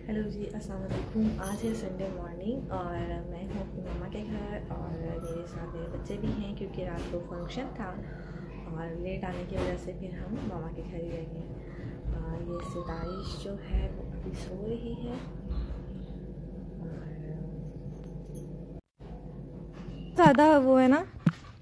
Hello जी, अस्सलाम वालेकुम। आज है संडे मॉर्निंग और मैं हूँ अपनी मम्मा के घर और मेरे साथ मेरे बच्चे भी हैं क्योंकि रात को फंक्शन था और लेट आने की वजह से फिर हम मम्मा के घर ही रहेंगे। ये सितारिश जो है वो अभी सो रही है और ज़्यादा वो है ना।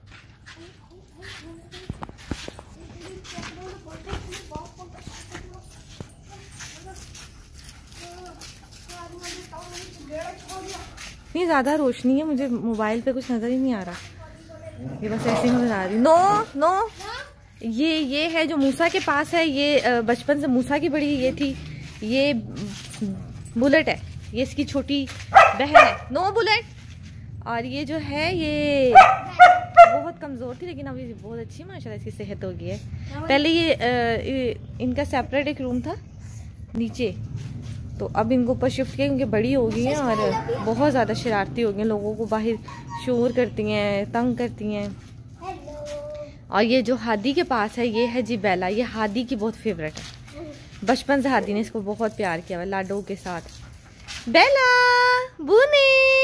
इतनी ज़्यादा रोशनी है, मुझे मोबाइल पे कुछ नज़र ही नहीं आ रहा। ये बस ऐसे ही मैं बता रही। नो नो, ये है जो मूसा के पास है। ये बचपन से मूसा की बड़ी ये थी। ये बुलेट है, ये इसकी छोटी बहन है। No bullet. और ये जो है ये बहुत कमज़ोर थी लेकिन अभी बहुत अच्छी माशाल्लाह इसकी सेहत हो गई है। पहले ये इनका सेपरेट एक रूम था नीचे, तो अब इनको ऊपर शिफ्ट किया क्योंकि बड़ी हो गई हैं और बहुत ज़्यादा शरारती हो गई हैं, लोगों को बाहर शोर करती हैं, तंग करती हैं। और ये जो हादी के पास है ये है जी बेला। ये हादी की बहुत फेवरेट है, बचपन से हादी ने इसको बहुत प्यार किया हुआ लाडो के साथ। बेला बूने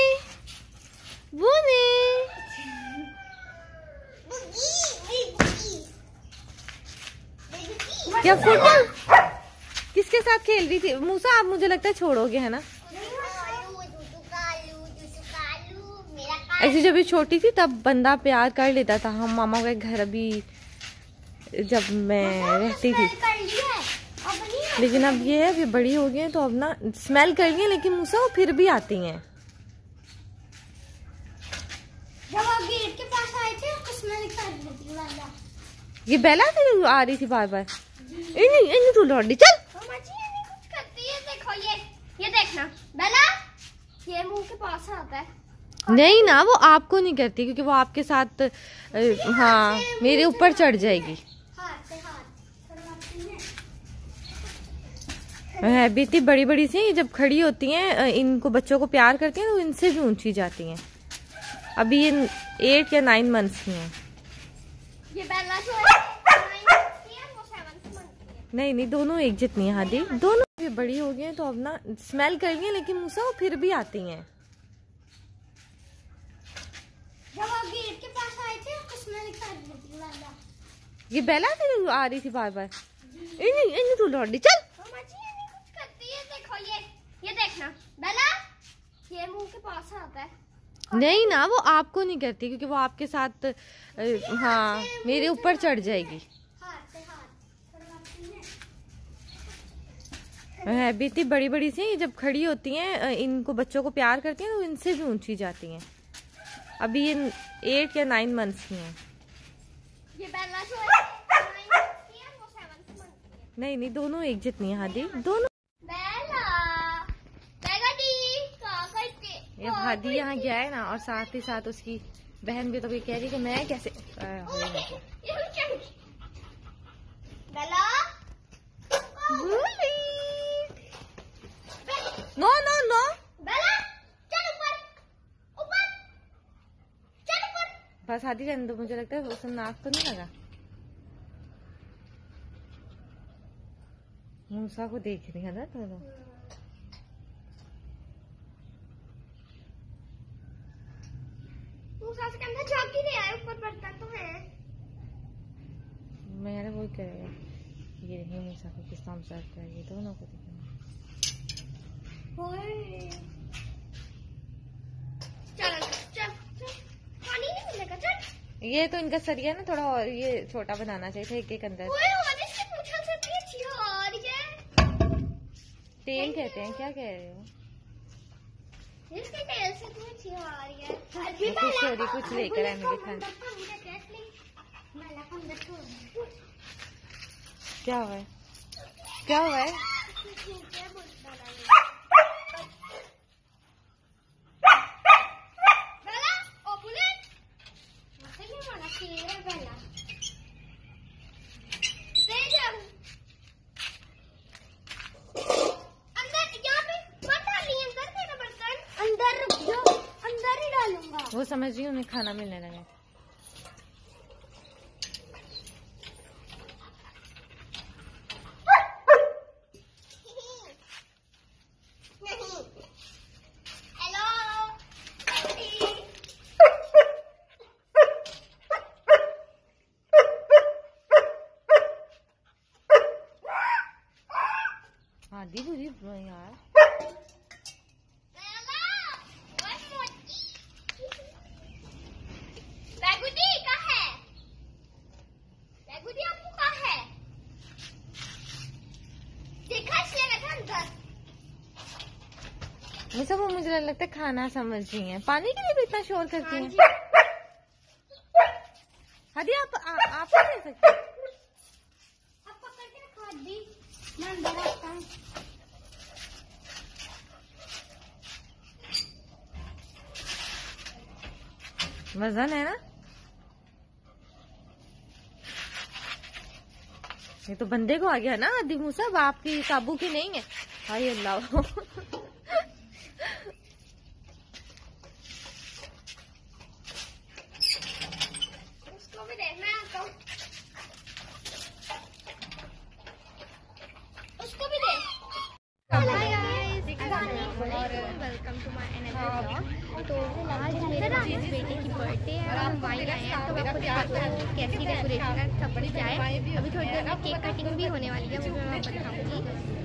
बूने क्या फुटबॉल किसके साथ खेल रही थी मूसा? आप मुझे लगता है छोड़ोगे, है ना? ऐसे जब ये छोटी थी तब बंदा प्यार कर लेता था। हम मामा के घर अभी जब मैं रहती थी, लेकिन अब ये है अभी बड़ी हो गई है तो अब ना स्मेल कर रही है, लेकिन मूसा वो फिर भी आती हैं। जब आप गेट के पास आए थे उसको स्मेल कर रही थी वाला। ये बेला फिर आ रही थी बार बार। इन्हीं तू लौटी चल। कुछ करती है, देखो ये देखना बेला, ये मुंह के पास आता है। नहीं ना, वो आपको नहीं करती क्योंकि वो आपके साथ हाँ मेरे ऊपर चढ़ जाएगी। है भी इतनी बड़ी बड़ी सी, जब खड़ी होती हैं इनको बच्चों को प्यार करती हैं तो इनसे भी ऊंची जाती हैं। अभी ये 8 या 9 मंथ्स की हैं। ये बेला जो है 9 मंथ्स की है, वो 7 मंथ्स की है। नहीं दोनों एक जितनी है हादी। दोनों ये बड़ी हो गई हैं तो अब ना स्मेल कर रही हैं, लेकिन मूसा वो फिर भी आती हैं। जब आप गेट के पास आए थे उसको स्मेल कर रही थी वाला। ये बेला फिर आ रही थी बार बार। इन्हीं तू लौटी चल। कुछ करती है, देखो ये देखना बेला, ये मुंह के पास आता है। नहीं ना, वो आपको नहीं करती क्योंकि वो आपके साथ हाँ मेरे ऊपर चढ़ जाएगी। है भी इतनी बड़ी बड़ी सी, जब खड़ी होती हैं इनको बच्चों को प्यार करती हैं तो इनसे भी ऊंची जाती हैं। अभी ये 8 या 9 मंथ्स की हैं। ये बेला जो है 9 मंथ्स की है, वो 7 मंथ्स की है। नहीं दोनों एक जितनी है हादी। दोनों ये हादी यहाँ गया है ना, और साथ ही साथ उसकी बहन भी तो भी कह रही कि मैं कैसे नो नो नो बस हादी रहने दो। मुझे लगता है उसमें नाक तो नहीं लगा। मूसा को देख रही है ना थोड़ा। ऊपर पड़ता तो है। मेरा वही करेगा। ये रही मूसा को किस नाम से आता है, ये दोनों को देखना। पानी नहीं मिलेगा, चल। ये तो इनका सरिया ना थोड़ा और ये छोटा बनाना चाहिए था, एक अंदर। टेल कहते हैं, क्या कह रहे हो? इसके टेल से पूछी आ रही है। कुछ लेकर आए मेरे खाने। क्या हुआ है? क्या हुआ है? वो समझ रही हूँ, उन्हें खाना मिलने लगा। हादी बुरी यार। मुझे वो मुझे लगता है खाना समझ रही है, पानी के लिए भी इतना शोर करती है। हादी आप नहीं ले सकते। आप पकड़ के रखो हादी, मैं अंदर आता हूँ। वजन है ना, ये तो बंदे को आ गया ना। हादी मूसा आपकी काबू की नहीं है। हाय अल्लाह। उसको भी दे, मैं आता हूँ। उसको भी दे। Welcome to my another vlog. तो आज मेरे बेटे की बर्थडे है और हम वहीं आए हैं। तो आपको दिखाता हूँ कैसी डेकोरेशन है, सब कुछ है। अभी थोड़ी देर में केक कटिंग भी होने वाली है, वो मैं बताऊंगी।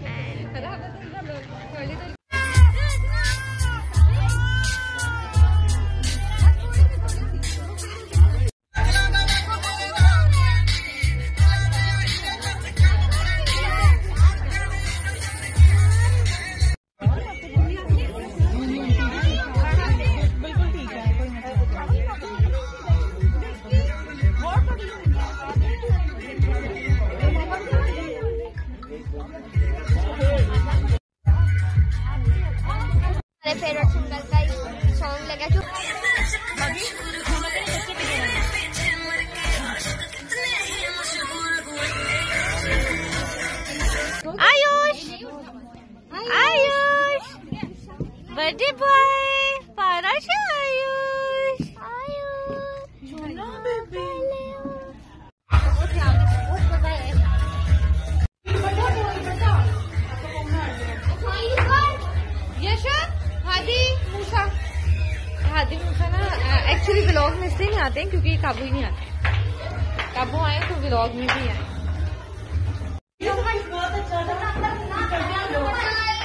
फेवरेट सिंगर का सॉन्ग लगा जो आयुष आयुष बर्थडे बॉय पारस आयुष हादी मूसा ना एक्चुअली व्लॉग में इसलिए नहीं आते हैं क्योंकि काबू ही नहीं आते। काबू आए तो व्लॉग में भी आए।